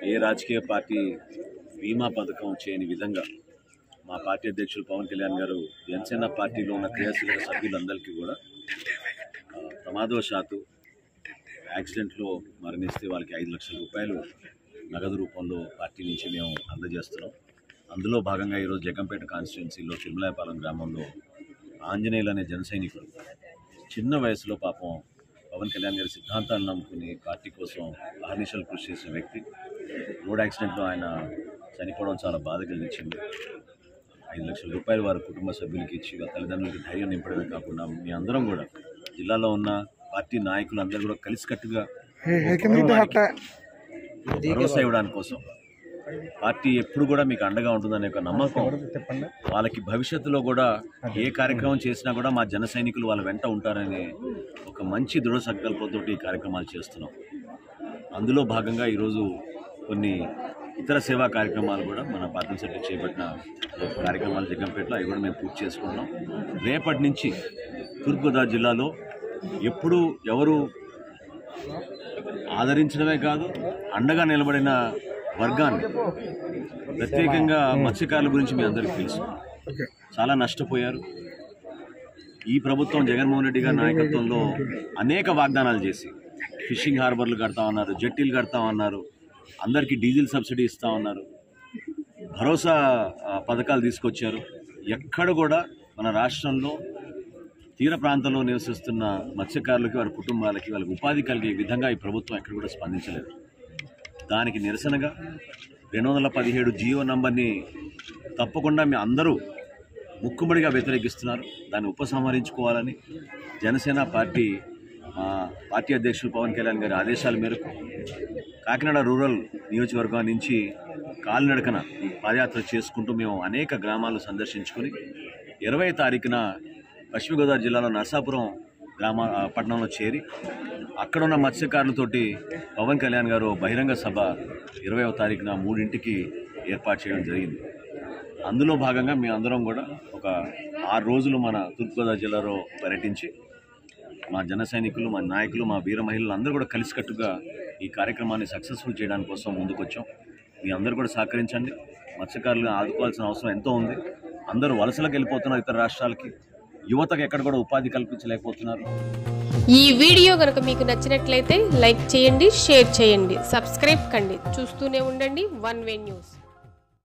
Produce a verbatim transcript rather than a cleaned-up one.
ఏ రాజకీయ పార్టీ బీమా పథకం చేయని విధంగా మా పార్టీ అధ్యక్షులు పవన్ కళ్యాణ్ గారు జనసేన పార్టీలో ఉన్న క్రియాశీలక సభ్యులందరికీ కూడా ప్రమాదవశాత్తు యాక్సిడెంట్లో మరణిస్తే వాళ్ళకి ఐదు లక్షల రూపాయలు నగదు రూపంలో పార్టీ నుంచి మేము అందజేస్తున్నాం. అందులో భాగంగా ఈరోజు జగంపేట కాన్స్టిట్యున్సీలో తిరుమలాయపాలెం గ్రామంలో ఆంజనేయులు అనే జన సైనికుడు చిన్న వయసులో పాపం పవన్ కళ్యాణ్ గారి సిద్ధాంతాలను నమ్ముకుని పార్టీ కోసం అహర్నిశలు కృషి చేసిన వ్యక్తి రోడ్ యాక్సిడెంట్లో ఆయన చనిపోవడం చాలా బాధ కలిగించింది. ఐదు లక్షల రూపాయలు వారి కుటుంబ సభ్యులకి ఇచ్చి తల్లిదండ్రులకి ధైర్యం నింపడమే కాకుండా మీ అందరం కూడా జిల్లాలో ఉన్న పార్టీ నాయకులు అందరూ కూడా కలిసికట్టుగా భరోసా ఇవ్వడానికి కోసం పార్టీ ఎప్పుడు కూడా మీకు అండగా ఉంటుందనే ఒక నమ్మకం వాళ్ళకి భవిష్యత్తులో కూడా ఏ కార్యక్రమం చేసినా కూడా మా జన సైనికులు వాళ్ళ వెంట ఉంటారనే ఒక మంచి దృఢ సంకల్పంతో ఈ కార్యక్రమాలు చేస్తున్నాం. అందులో భాగంగా ఈరోజు కొన్ని ఇతర సేవా కార్యక్రమాలు కూడా మన పార్టీ సెట్ చేపట్టిన కార్యక్రమాలు జగంపేటలో అవి కూడా మేము పూర్తి చేసుకుంటున్నాం. రేపటి నుంచి తూర్పుగోదావరి జిల్లాలో ఎప్పుడు ఎవరు ఆదరించడమే కాదు అండగా నిలబడిన వర్గాన్ని ప్రత్యేకంగా మత్స్యకారుల గురించి మీ అందరికీ తెలుసు, చాలా నష్టపోయారు. ఈ ప్రభుత్వం జగన్మోహన్ రెడ్డి గారి నాయకత్వంలో అనేక వాగ్దానాలు చేసి ఫిషింగ్ హార్బర్లు కడతామన్నారు, జెట్టీలు కడతామన్నారు, అందరికీ డీజిల్ సబ్సిడీ ఇస్తామన్నారు, భరోసా పథకాలు తీసుకొచ్చారు. ఎక్కడ కూడా మన రాష్ట్రంలో తీర ప్రాంతంలో నివసిస్తున్న మత్స్యకారులకి వారి కుటుంబాలకి వాళ్ళకి ఉపాధి కలిగే విధంగా ఈ ప్రభుత్వం ఎక్కడ కూడా స్పందించలేదు. దానికి నిరసనగా రెండు వందల పదిహేడు జియో నంబర్ని తప్పకుండా మీ అందరూ ముక్కుమడిగా వ్యతిరేకిస్తున్నారు. దాన్ని ఉపసంహరించుకోవాలని జనసేన పార్టీ పార్టీ అధ్యక్షులు పవన్ కళ్యాణ్ గారి ఆదేశాల మేరకు కాకినాడ రూరల్ నియోజకవర్గం నుంచి కాలినడకన పాదయాత్ర చేసుకుంటూ మేము అనేక గ్రామాలు సందర్శించుకొని ఇరవై తారీఖున పశ్చిమ గోదావరి జిల్లాలో నరసాపురం గ్రామ పట్టణంలో చేరి అక్కడున్న మత్స్యకారులతోటి పవన్ కళ్యాణ్ గారు బహిరంగ సభ ఇరవైవ తారీఖున మూడింటికి ఏర్పాటు చేయడం జరిగింది. అందులో భాగంగా మేము అందరం కూడా ఒక ఆరు రోజులు మన తూర్పుగోదావరి జిల్లాలో పర్యటించి మా జన సైనికులు, మా నాయకులు, మా వీర మహిళలు అందరూ కూడా కలిసికట్టుగా ఈ కార్యక్రమాన్ని సక్సెస్ఫుల్ చేయడం కోసం ముందుకొచ్చాం. మీ అందరూ కూడా సహకరించండి. మత్స్యకారులను ఆదుకోవాల్సిన అవసరం ఎంతో ఉంది. అందరూ వలసలకు వెళ్ళిపోతున్నారు ఇతర రాష్ట్రాలకి, యువతకు ఎక్కడ కూడా ఉపాధి కల్పించలేకపోతున్నారు. ఈ వీడియో కనుక మీకు నచ్చినట్లయితే లైక్ చేయండి, షేర్ చేయండి, సబ్స్క్రైబ్ కండి. చూస్తూనే ఉండండి వన్ వే న్యూస్.